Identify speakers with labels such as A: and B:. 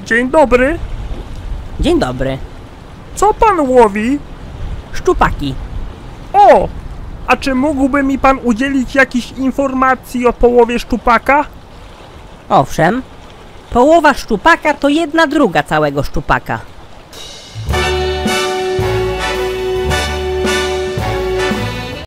A: Dzień dobry.
B: Dzień dobry.
A: Co pan łowi?
B: Szczupaki.
A: O! A czy mógłby mi pan udzielić jakichś informacji o połowie szczupaka?
B: Owszem. Połowa szczupaka to 1/2 całego szczupaka.